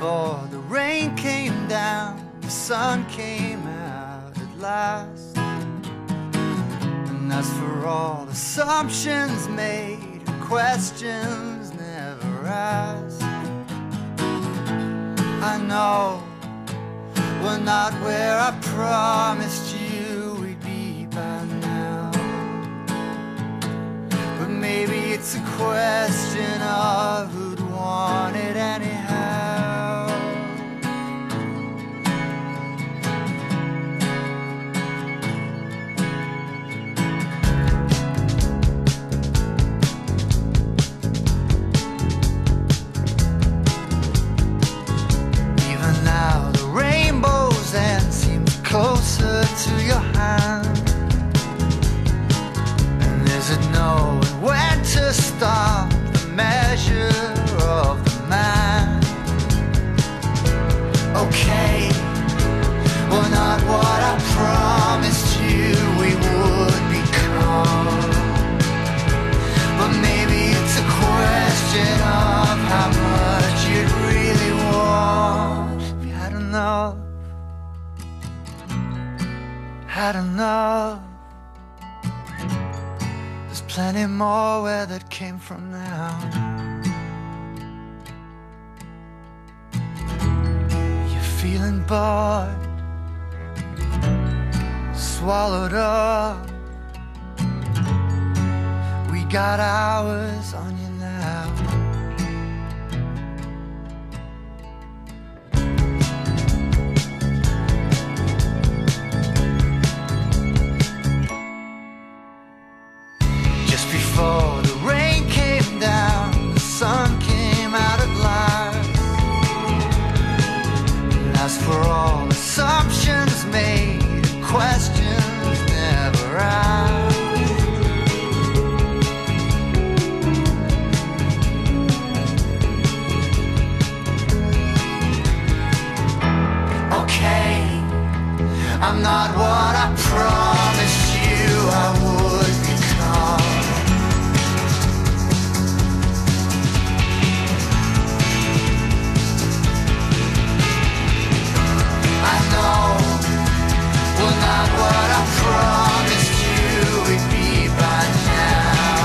before the rain came down, the sun came out at last. And as for all assumptions made and questions never asked, I know we're not where I promised you we'd be by now. But maybe it's a question of who'd want it anyhow. Even now the rainbow's end seems closer to your hand. And is it knowing when to stop the measure of the man? Okay, we're not what I promised you we would become. But maybe it's a question of how much you'd really want. If you had enough, had enough. There's plenty more where that came from now. You're feeling bored, swallowed up. We got hours on you now. Just before the rain came down, the sun came out at last. And as for all assumptions made and questions never asked, okay, I'm not what I promised you I would become. I know we're not what I promised you we'd be by now.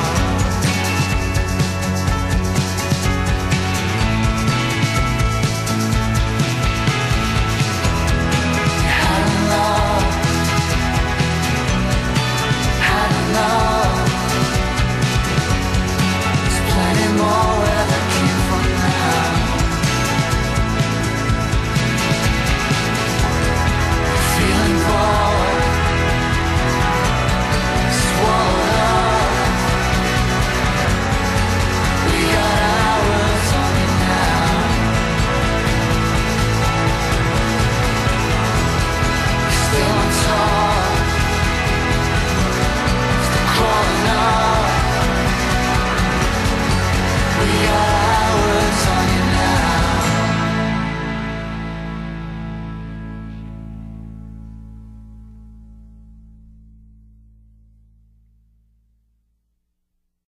You had enough, had enough. There's plenty more where that came from now. Feeling bored, swallowed up. We got hours on you now. Still on top, still crawling up. We got